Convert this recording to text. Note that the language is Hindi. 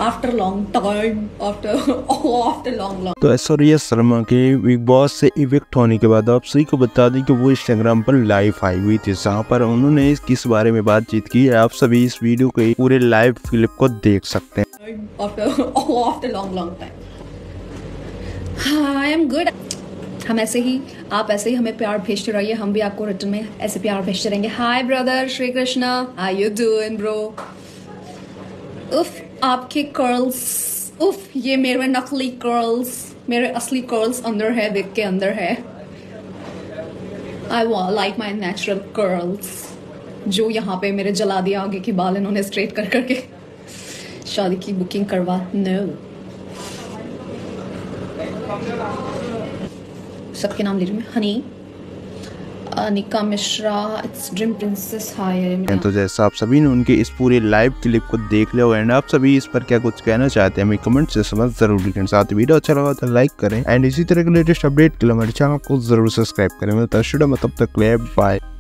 After long time, after long. तो ऐश्वर्या शर्मा के बिग बॉस से इविक्ट होने के बाद आप सभी को बता दें कि वो इंस्टाग्राम पर लाइव आई हुई थी, जहाँ पर उन्होंने किस बारे में बातचीत की। आप सभी इस वीडियो के पूरे लाइव क्लिप को देख सकते हैं। After long time I am good. हम ऐसे ही, आप ऐसे ही हमें प्यार भेजते रहिए, हम भी आपको रिटर्न में ऐसे प्यार भेजते रहेंगे। Hi brother Shri Krishna, how you doing bro? उफ आपके कर्ल्स, उफ ये मेरे नकली कर्ल्स, मेरे असली कर्ल्स अंदर है, विग के अंदर है। I like my natural curls, जो यहाँ पे मेरे जला दिया आगे की बाल इन्होंने स्ट्रेट कर करके। शादी की बुकिंग करवा नो। सबके नाम ले रही हूँ मैं। Honey, Anika Mishra, it's dream princess, hi. तो जैसा आप सभी ने उनके इस पूरे लाइव क्लिप को देख लिया एंड आप सभी इस पर क्या कुछ कहना चाहते हैं हमें कमेंट से समझ जरूर लिखें। साथ ही वीडियो अच्छा लगा तो लाइक करें एंड इसी तरह के लेटेस्ट अपडेट के लिए हमारे चैनल को जरूर सब्सक्राइब करें। तब तक बाय।